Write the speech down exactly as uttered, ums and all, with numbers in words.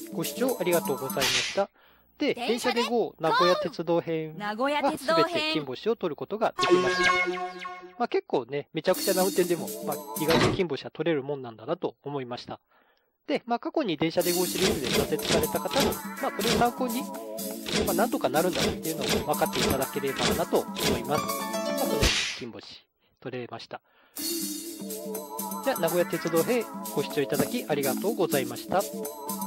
ご視聴ありがとうございました。で、電車で ゴー 名古屋鉄道編はすべて金星を取ることができました。まあ結構ね、めちゃくちゃな運転でも、まあ意外と金星は取れるもんなんだなと思いました。で、まあ過去に電車で ゴー シリーズで挫折された方も、まあこれを参考に、まあなんとかなるんだなっていうのを分かっていただければなと思います。まあこれで金星取れました。じゃあ、名古屋鉄道編ご視聴いただきありがとうございました。